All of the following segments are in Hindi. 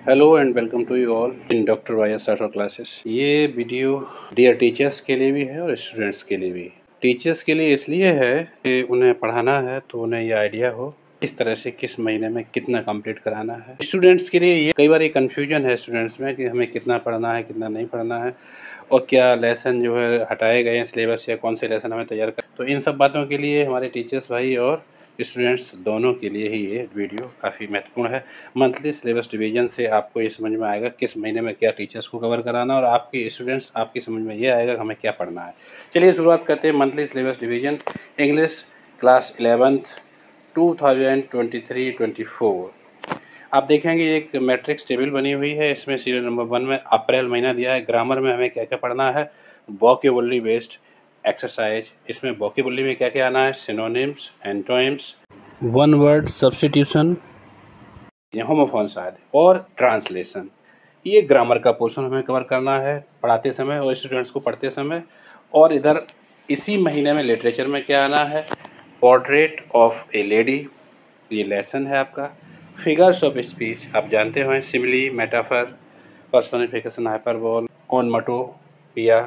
Hello and welcome to you all in doctor YS art classes. ये वीडियो डियर टीचर्स के लिए भी है और स्टूडेंट्स के लिए भी। टीचर्स के लिए इसलिए है कि उन्हें पढ़ाना है तो उन्हें ये आइडिया हो किस तरह से किस महीने में कितना कंप्लीट कराना है। स्टूडेंट्स के लिए ये कई बार ये कन्फ्यूजन है स्टूडेंट्स में कि हमें कितना पढ़ना है कितना नहीं पढ़ना है और क्या लेसन जो है हटाए गए हैं सिलेबस या कौन से लेसन हमें तैयार कर। तो इन सब बातों के लिए हमारे टीचर्स भाई और स्टूडेंट्स दोनों के लिए ही ये वीडियो काफ़ी महत्वपूर्ण है। मंथली सिलेबस डिवीजन से आपको ये समझ में आएगा किस महीने में क्या टीचर्स को कवर कराना और आपके स्टूडेंट्स आपकी समझ में ये आएगा कि हमें क्या पढ़ना है। चलिए शुरुआत करते हैं monthly syllabus division English class 11th 2023-24। आप देखेंगे एक मैट्रिक्स टेबल बनी हुई है। इसमें सीरियल नंबर 1 में अप्रैल महीना दिया है। ग्रामर में हमें क्या क्या पढ़ना है, वोकैबुलरी बेस्ड एक्सरसाइज। इसमें वोकैबुलरी में क्या क्या आना है, synonyms, antonyms, one word substitution, homophones आदि और ट्रांसलेशन। ये ग्रामर का पोर्शन हमें कवर करना है पढ़ाते समय और स्टूडेंट्स को पढ़ते समय। और इधर इसी महीने में लिटरेचर में क्या आना है, पोर्ट्रेट ऑफ ए लेडी, ये लेसन है आपका। फिगर्स ऑफ स्पीच आप जानते हो, simile, metaphor, personification, hyperbole, onomatopoeia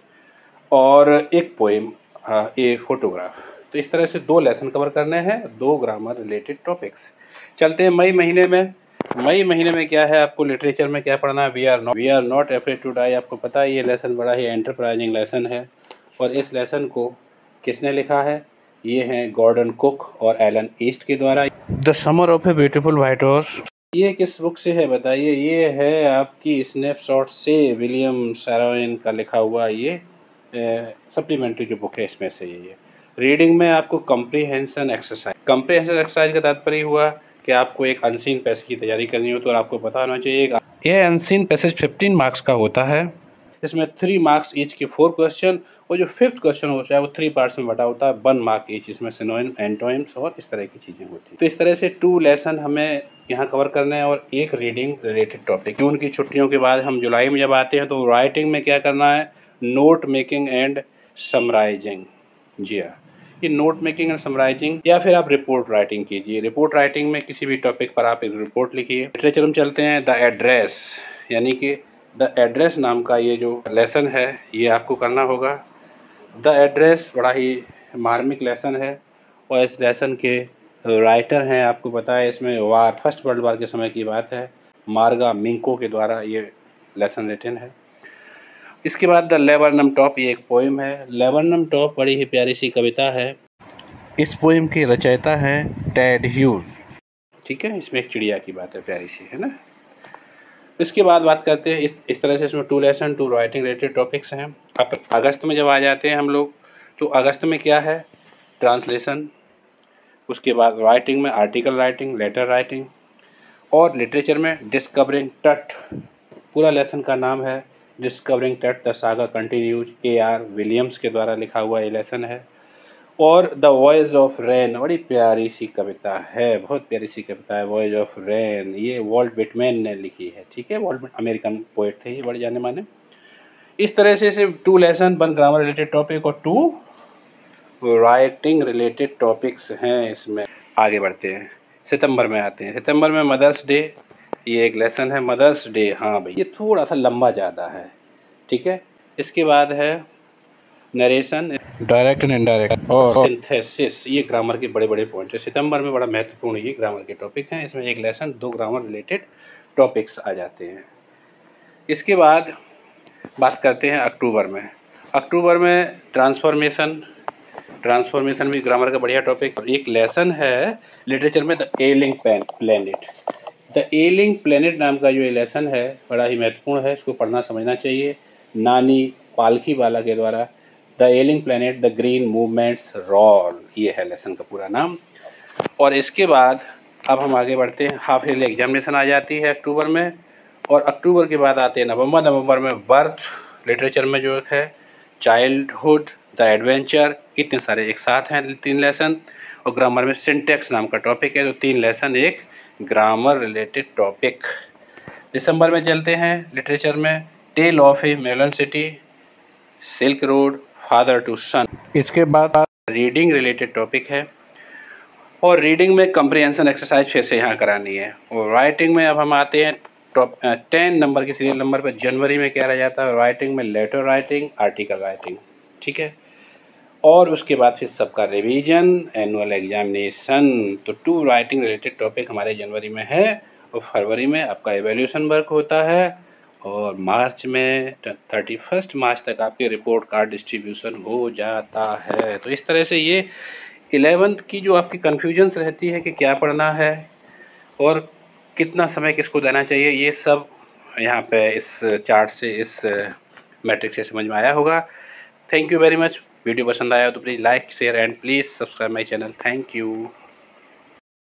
और एक पोएम, ए फोटोग्राफ। तो इस तरह से 2 लेसन कवर करने हैं, 2 ग्रामर रिलेटेड टॉपिक्स। चलते हैं मई महीने में। मई महीने में क्या है, आपको लिटरेचर में क्या पढ़ना है, we are not afraid to die. आपको पता है ये लेसन बड़ा ही एंटरप्राइजिंग लेसन है और इस लेसन को किसने लिखा है, ये हैं गॉर्डन कुक और एलन ईस्ट के द्वारा। The summer of a beautiful white horse, ये किस बुक से है बताइए, ये है आपकी स्नैपशॉट से विलियम सैरोइन का लिखा हुआ ये सप्लीमेंट्री जो बुक है इसमें से ये। रीडिंग में आपको कंप्रीहेंशन एक्सरसाइज का तात्पर्य हुआ कि आपको एक अनसीन पैसेज की तैयारी करनी हो तो आपको पता होना चाहिए ये अनसीन पैसेज 15 मार्क्स का होता है। इसमें 3 मार्क्स ईच के 4 क्वेश्चन और जो 5th क्वेश्चन होता है वो 3 पार्ट्स में बटा होता है, 1 मार्क ईच। इसमें सिनोनिम, एंटोनिम्स और इस तरह की चीज़ें होती हैं। तो इस तरह से 2 लेसन हमें यहाँ कवर करना है और एक रीडिंग रिलेटेड टॉपिक। जून की छुट्टियों के बाद हम जुलाई में जब आते हैं तो राइटिंग में क्या करना है, नोट मेकिंग एंड समराइजिंग। जी हाँ, ये नोट मेकिंग एंड समराइजिंग या फिर आप रिपोर्ट राइटिंग कीजिए। रिपोर्ट राइटिंग में किसी भी टॉपिक पर आप एक रिपोर्ट लिखिए। लिटरेचर में चलते हैं, द एड्रेस, यानी कि द एड्रेस नाम का ये जो लेसन है ये आपको करना होगा। द एड्रेस बड़ा ही मार्मिक लेसन है और इस लेसन के राइटर हैं आपको पता है, इसमें फर्स्ट वर्ल्ड वार के समय की बात है, मार्गा मिंको के द्वारा ये लेसन रिटन है। इसके बाद द लेबरनम टॉप, ये एक पोएम है। लेबरनम टॉप बड़ी ही प्यारी सी कविता है। इस पोएम के रचयिता हैं टेड ह्यूज। ठीक है, इसमें एक चिड़िया की बात है, प्यारी सी है ना। इसके बाद बात करते हैं इस तरह से इसमें 2 लेसन 2 राइटिंग रिलेटेड टॉपिक्स हैं। अब अगस्त में जब आ जाते हैं हम लोग तो अगस्त में क्या है, ट्रांसलेशन। उसके बाद राइटिंग में आर्टिकल राइटिंग, लेटर राइटिंग और लिटरेचर में डिस्कवरिंग टट। पूरा लेसन का नाम है discovering Tut the saga continues. AR Williams के द्वारा लिखा हुआ ये लेसन है। और द वॉइस ऑफ रेन, बड़ी प्यारी सी कविता है, बहुत प्यारी सी कविता है वॉइस ऑफ रेन, ये वॉल्ट विटमैन ने लिखी है। ठीक है, वॉल्ट अमेरिकन पोएट थे ये, बड़े जाने माने। इस तरह से सिर्फ 2 लेसन, 1 ग्रामर रिलेटेड टॉपिक और 2 राइटिंग रिलेटेड टॉपिक्स हैं इसमें। आगे बढ़ते हैं, सितंबर में आते हैं। सितंबर में मदर्स डे, ये एक लेसन है मदर्स डे। हाँ भाई, ये थोड़ा सा लंबा ज़्यादा है। ठीक है, इसके बाद है नरेशन, डायरेक्ट एंड इनडायरेक्ट और सिंथेसिस। ये ग्रामर के बड़े बड़े पॉइंट है, सितंबर में बड़ा महत्वपूर्ण ये ग्रामर के टॉपिक हैं। इसमें एक लेसन 2 ग्रामर रिलेटेड टॉपिक्स आ जाते हैं। इसके बाद बात करते हैं अक्टूबर में। अक्टूबर में ट्रांसफॉर्मेशन भी ग्रामर का बढ़िया टॉपिक। एक लेसन है लिटरेचर में, the ailing planet. The ailing planet नाम का जो ये लेसन है बड़ा ही महत्वपूर्ण है, इसको पढ़ना समझना चाहिए। नानी पालखीवाला के द्वारा, the ailing planet the green movement's role, ये है लेसन का पूरा नाम। और इसके बाद अब हम आगे बढ़ते हैं, हाफ ईयरली एग्जामिनेशन आ जाती है अक्टूबर में। और अक्टूबर के बाद आते हैं नवंबर में बर्थ लिटरेचर में जो है, चाइल्डहुड, द एडवेंचर, इतने सारे एक साथ हैं 3 लेसन। और ग्रामर में सिंटेक्स नाम का टॉपिक है, तो 3 लेसन एक ग्रामर रिलेटेड टॉपिक। दिसंबर में चलते हैं लिटरेचर में, tale of a melon city, silk road, father to son. इसके बाद रीडिंग रिलेटेड टॉपिक है और रीडिंग में कंप्रीहेंशन एक्सरसाइज फिर से यहाँ करानी है। और राइटिंग में अब हम आते हैं टॉप 10 नंबर के सीरियल नंबर पर जनवरी में क्या रह जाता है, राइटिंग में लेटर राइटिंग, आर्टिकल राइटिंग, ठीक है। और उसके बाद फिर सबका रिवीजन, एनुअल एग्जामिनेशन। तो 2 राइटिंग रिलेटेड टॉपिक हमारे जनवरी में है, और फरवरी में आपका एवेल्यूशन वर्क होता है, और मार्च में 31 मार्च तक आपके रिपोर्ट कार्ड डिस्ट्रीब्यूशन हो जाता है। तो इस तरह से ये 11th की जो आपकी कन्फ्यूजन्स रहती है कि क्या पढ़ना है और कितना समय किसको देना चाहिए, ये सब यहाँ पे इस चार्ट से, इस मैट्रिक्स से समझ में आया होगा। Thank you very much. Video पसंद आया तो please like share and please subscribe my channel. Thank you.